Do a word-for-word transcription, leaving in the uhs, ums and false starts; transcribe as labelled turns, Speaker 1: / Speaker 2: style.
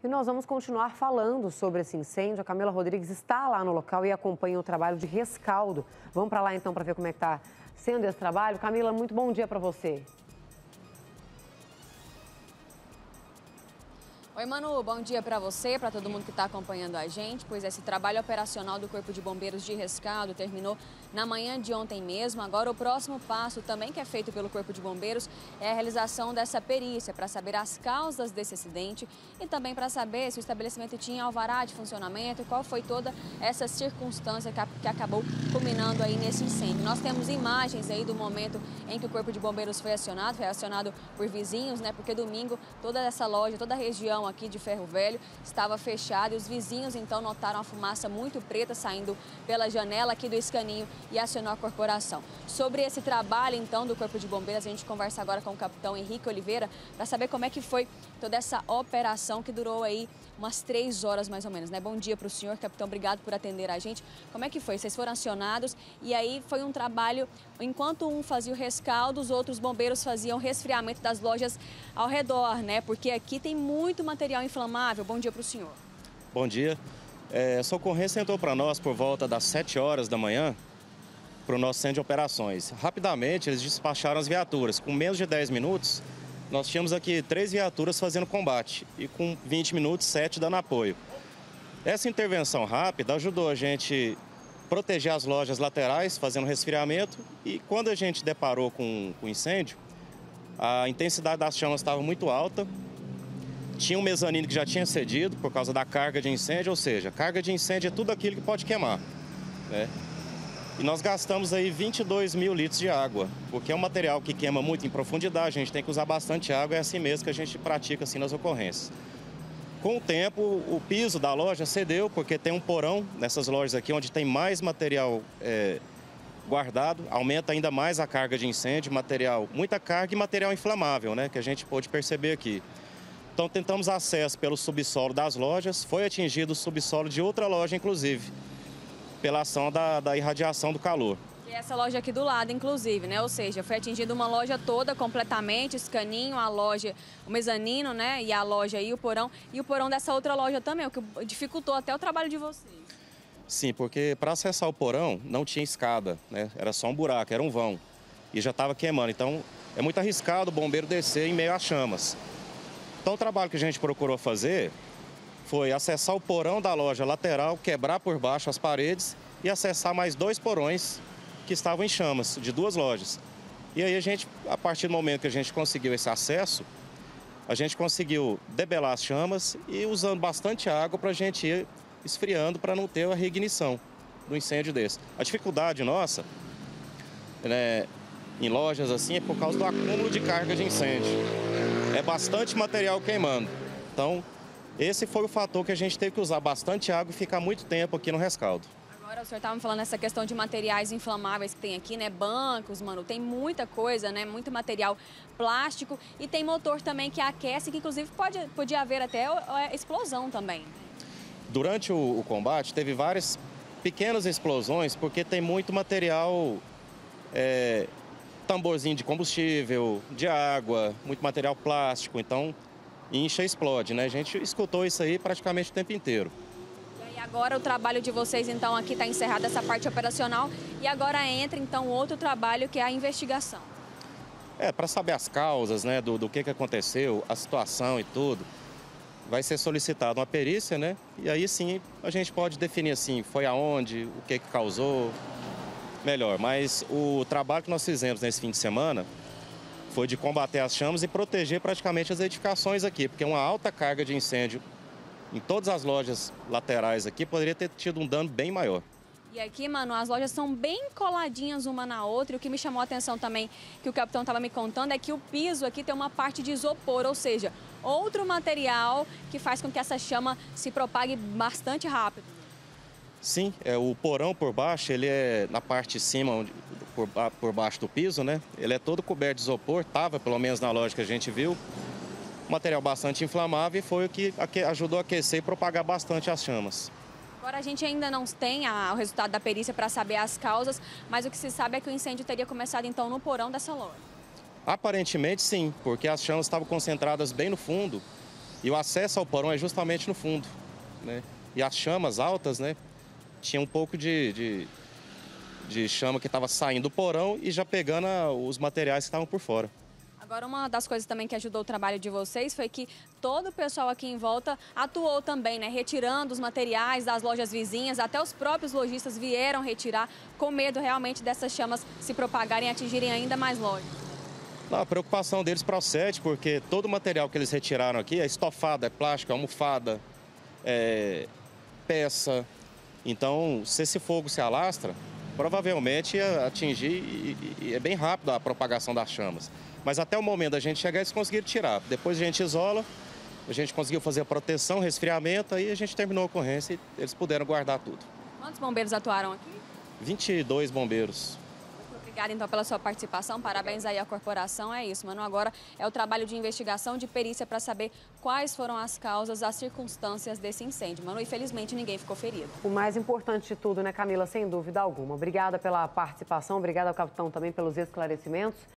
Speaker 1: E nós vamos continuar falando sobre esse incêndio. A Camila Rodrigues está lá no local e acompanha o trabalho de rescaldo. Vamos para lá então para ver como é que está sendo esse trabalho. Camila, muito bom dia para você.
Speaker 2: Oi, Manu, bom dia para você, para todo mundo que está acompanhando a gente. Pois esse trabalho operacional do Corpo de Bombeiros de Rescaldo terminou na manhã de ontem mesmo. Agora, o próximo passo também que é feito pelo Corpo de Bombeiros é a realização dessa perícia para saber as causas desse acidente e também para saber se o estabelecimento tinha alvará de funcionamento e qual foi toda essa circunstância que acabou culminando aí nesse incêndio. Nós temos imagens aí do momento em que o Corpo de Bombeiros foi acionado, foi acionado por vizinhos, né? Porque domingo toda essa loja, toda a região aqui de Ferro Velho estava fechada e os vizinhos então notaram a fumaça muito preta saindo pela janela aqui do escaninho e acionou a corporação. Sobre esse trabalho então do Corpo de Bombeiros, a gente conversa agora com o capitão Henrique Oliveira para saber como é que foi toda essa operação que durou aí umas três horas mais ou menos, né? Bom dia para o senhor, capitão, obrigado por atender a gente. Como é que foi? Vocês foram acionados e aí foi um trabalho, enquanto um fazia o rescaldo, os outros bombeiros faziam o resfriamento das lojas ao redor, né? Porque aqui tem muito material inflamável. Bom dia para o senhor.
Speaker 3: Bom dia. É, essa ocorrência entrou para nós por volta das sete horas da manhã para o nosso centro de operações. Rapidamente eles despacharam as viaturas. Com menos de dez minutos, nós tínhamos aqui três viaturas fazendo combate e com vinte minutos, sete dando apoio. Essa intervenção rápida ajudou a gente proteger as lojas laterais, fazendo resfriamento, e quando a gente deparou com o incêndio, a intensidade das chamas estava muito alta. Tinha um mezanino que já tinha cedido por causa da carga de incêndio, ou seja, carga de incêndio é tudo aquilo que pode queimar, né? E nós gastamos aí vinte e dois mil litros de água, porque é um material que queima muito em profundidade, a gente tem que usar bastante água, é assim mesmo que a gente pratica assim nas ocorrências. Com o tempo, o piso da loja cedeu, porque tem um porão nessas lojas aqui, onde tem mais material é, guardado, aumenta ainda mais a carga de incêndio, material, muita carga e material inflamável, né, que a gente pôde perceber aqui. Então tentamos acesso pelo subsolo das lojas, foi atingido o subsolo de outra loja, inclusive, pela ação da, da irradiação do calor.
Speaker 2: E essa loja aqui do lado, inclusive, né? Ou seja, foi atingida uma loja toda completamente, escaninho, a loja, o mezanino, né? E a loja e o porão. E o porão dessa outra loja também, o que dificultou até o trabalho de vocês.
Speaker 3: Sim, porque para acessar o porão não tinha escada, né? Era só um buraco, era um vão. E já estava queimando, então é muito arriscado o bombeiro descer em meio às chamas. Então o trabalho que a gente procurou fazer foi acessar o porão da loja lateral, quebrar por baixo as paredes e acessar mais dois porões que estavam em chamas, de duas lojas. E aí a gente, a partir do momento que a gente conseguiu esse acesso, a gente conseguiu debelar as chamas e usando bastante água para a gente ir esfriando para não ter a reignição do incêndio desse. A dificuldade nossa, né, em lojas assim, é por causa do acúmulo de carga de incêndio. É bastante material queimando. Então, esse foi o fator que a gente teve que usar bastante água e ficar muito tempo aqui no rescaldo.
Speaker 2: Agora o senhor estava me falando essa questão de materiais inflamáveis que tem aqui, né? Bancos, mano, tem muita coisa, né? Muito material plástico e tem motor também que aquece, que inclusive pode, podia haver até explosão também.
Speaker 3: Durante o, o combate teve várias pequenas explosões porque tem muito material, é, tamborzinho de combustível, de água, muito material plástico, então incha e explode, né? A gente escutou isso aí praticamente o tempo inteiro.
Speaker 2: E agora o trabalho de vocês, então, aqui está encerrada essa parte operacional e agora entra, então, outro trabalho que é a investigação.
Speaker 3: É, para saber as causas, né, do, do que, que aconteceu, a situação e tudo, vai ser solicitada uma perícia, né? E aí sim a gente pode definir assim, foi aonde, o que, que causou, melhor. Mas o trabalho que nós fizemos nesse fim de semana foi de combater as chamas e proteger praticamente as edificações aqui, porque uma alta carga de incêndio em todas as lojas laterais aqui poderia ter tido um dano bem maior.
Speaker 2: E aqui, mano, as lojas são bem coladinhas uma na outra. E o que me chamou a atenção também, que o capitão estava me contando, é que o piso aqui tem uma parte de isopor, ou seja, outro material que faz com que essa chama se propague bastante rápido.
Speaker 3: Sim, é, o porão por baixo, ele é na parte de cima, onde, por, por baixo do piso, né? Ele é todo coberto de isopor, estava pelo menos na loja que a gente viu. Material bastante inflamável e foi o que ajudou a aquecer e propagar bastante as chamas.
Speaker 2: Agora a gente ainda não tem a, o resultado da perícia para saber as causas, mas o que se sabe é que o incêndio teria começado então no porão dessa loja.
Speaker 3: Aparentemente sim, porque as chamas estavam concentradas bem no fundo E o acesso ao porão é justamente no fundo, né? E as chamas altas, né? Tinha um pouco de, de, de chama que estava saindo do porão e já pegando a, os materiais que estavam por fora.
Speaker 2: Agora, uma das coisas também que ajudou o trabalho de vocês foi que todo o pessoal aqui em volta atuou também, né? Retirando os materiais das lojas vizinhas, até os próprios lojistas vieram retirar, com medo realmente dessas chamas se propagarem e atingirem ainda mais lojas.
Speaker 3: Não, a preocupação deles procede, porque todo o material que eles retiraram aqui é estofado, é plástico, é almofada, é peça. Então, se esse fogo se alastra, provavelmente ia atingir e, e é bem rápido a propagação das chamas. Mas até o momento da gente chegar, eles conseguiram tirar. Depois a gente isola, a gente conseguiu fazer a proteção, resfriamento, aí a gente terminou a ocorrência e eles puderam guardar tudo.
Speaker 2: Quantos bombeiros atuaram aqui?
Speaker 3: vinte e dois bombeiros.
Speaker 2: Obrigada, então, pela sua participação. Parabéns aí à corporação. É isso, Manu. Agora é o trabalho de investigação, de perícia, para saber quais foram as causas, as circunstâncias desse incêndio. Manu, infelizmente, ninguém ficou ferido.
Speaker 1: O mais importante de tudo, né, Camila? Sem dúvida alguma. Obrigada pela participação, obrigada ao capitão também pelos esclarecimentos.